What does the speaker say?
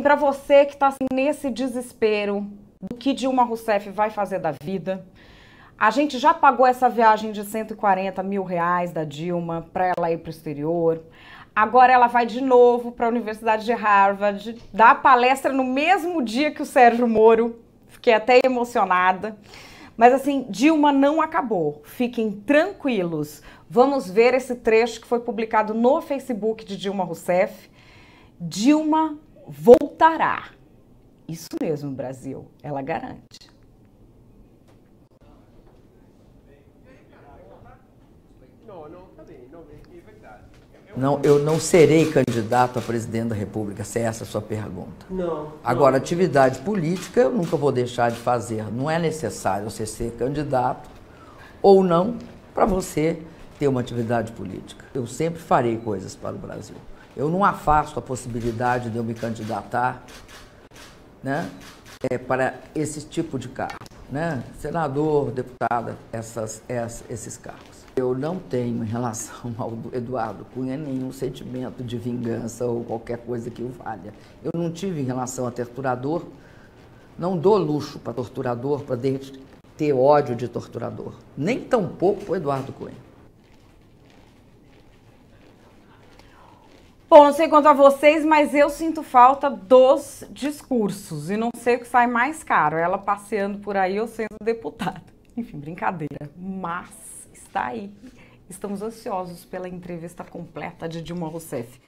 para você que está assim, nesse desespero do que Dilma Rousseff vai fazer da vida, a gente já pagou essa viagem de 140 mil reais da Dilma para ela ir para o exterior. Agora ela vai de novo para a Universidade de Harvard, dar palestra no mesmo dia que o Sérgio Moro. Fiquei até emocionada. Mas assim, Dilma não acabou. Fiquem tranquilos. Vamos ver esse trecho que foi publicado no Facebook de Dilma Rousseff. Dilma voltará. Isso mesmo, Brasil. Ela garante. Não, eu não serei candidato a presidente da República, se é essa a sua pergunta. Não. Agora, atividade política eu nunca vou deixar de fazer. Não é necessário você ser candidato ou não para você ter uma atividade política. Eu sempre farei coisas para o Brasil. Eu não afasto a possibilidade de eu me candidatar, né, para esse tipo de cargo, né? Senador, deputada, esses cargos. Eu não tenho, em relação ao Eduardo Cunha, nenhum sentimento de vingança ou qualquer coisa que o valha. Eu não tive em relação a torturador, não dou luxo para torturador, para ter ódio de torturador. Nem tampouco o Eduardo Cunha. Bom, não sei quanto a vocês, mas eu sinto falta dos discursos. E não sei o que sai mais caro, ela passeando por aí ou sendo deputada. Enfim, brincadeira. Mas está aí. Estamos ansiosos pela entrevista completa de Dilma Rousseff.